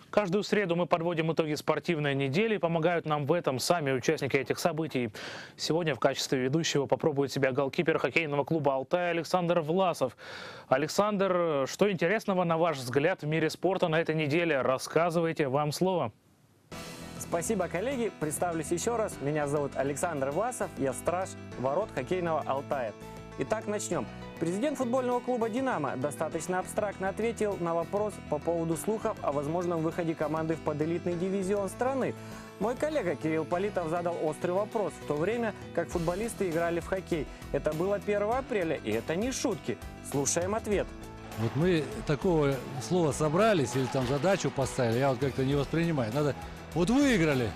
Каждую среду мы подводим итоги спортивной недели. Помогают нам в этом сами участники этих событий. Сегодня в качестве ведущего попробует себя голкипер хоккейного клуба «Алтай» Александр Власов. Александр, что интересного, на ваш взгляд, в мире спорта на этой неделе? Рассказывайте, вам слово. Спасибо, коллеги. Представлюсь еще раз. Меня зовут Александр Власов. Я страж ворот хоккейного «Алтая». Итак, начнем. Президент футбольного клуба «Динамо» достаточно абстрактно ответил на вопрос по поводу слухов о возможном выходе команды в поделитный дивизион страны. Мой коллега Кирилл Политов задал острый вопрос, в то время как футболисты играли в хоккей. Это было 1 апреля, и это не шутки. Слушаем ответ. Вот мы такого слова собрались или там задачу поставили, я вот как-то не воспринимаю. Надо, вот выиграли,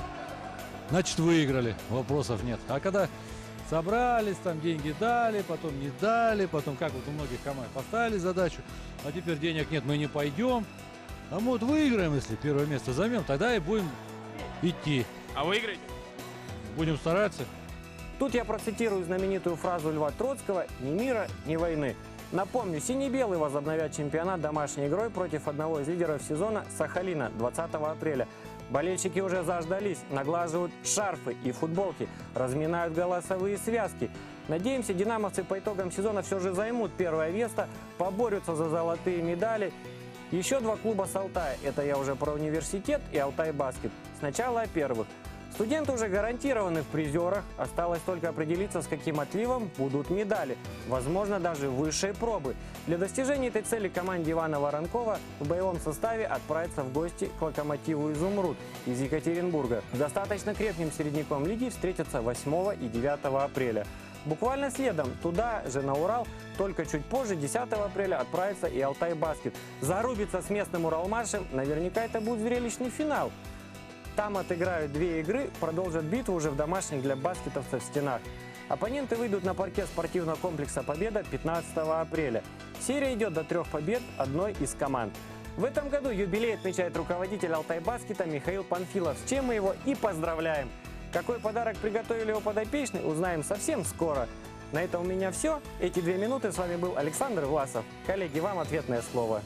значит выиграли, вопросов нет. А когда собрались, там деньги дали, потом не дали, потом как вот у многих команд поставили задачу, а теперь денег нет, мы не пойдем. А мы вот выиграем, если первое место займем, тогда и будем идти. А выиграете? Будем стараться. Тут я процитирую знаменитую фразу Льва Троцкого «Ни мира, ни войны». Напомню, сине-белые возобновят чемпионат домашней игрой против одного из лидеров сезона Сахалина 20 апреля. Болельщики уже заждались, наглаживают шарфы и футболки, разминают голосовые связки. Надеемся, динамовцы по итогам сезона все же займут первое место, поборются за золотые медали. Еще два клуба с Алтая, это я уже про университет и Алтай Баскет. Сначала о первых. Студенты уже гарантированы в призерах, осталось только определиться, с каким отливом будут медали. Возможно, даже высшие пробы. Для достижения этой цели команде Ивана Воронкова в боевом составе отправиться в гости к локомотиву «Изумруд» из Екатеринбурга. С достаточно крепким середняком лиги встретятся 8 и 9 апреля. Буквально следом, туда же на Урал, только чуть позже, 10 апреля, отправится и Алтай Баскет. Зарубится с местным Уралмашем, наверняка это будет зрелищный финал. Там отыграют 2 игры, продолжат битву уже в домашних для баскетовцев стенах. Оппоненты выйдут на паркет спортивного комплекса «Победа» 15 апреля. Серия идет до 3 побед одной из команд. В этом году юбилей отмечает руководитель Алтай Баскета Михаил Панфилов, с чем мы его и поздравляем. Какой подарок приготовили его подопечные, узнаем совсем скоро. На этом у меня все. Эти 2 минуты с вами был Александр Власов. Коллеги, вам ответное слово.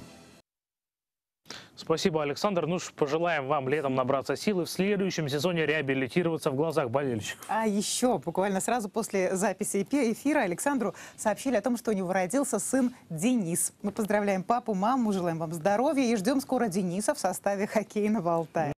Спасибо, Александр. Ну ж, пожелаем вам летом набраться силы, в следующем сезоне реабилитироваться в глазах болельщиков. А еще буквально сразу после записи эфира Александру сообщили о том, что у него родился сын Денис. Мы поздравляем папу, маму, желаем вам здоровья и ждем скоро Дениса в составе хоккейного «Алтая».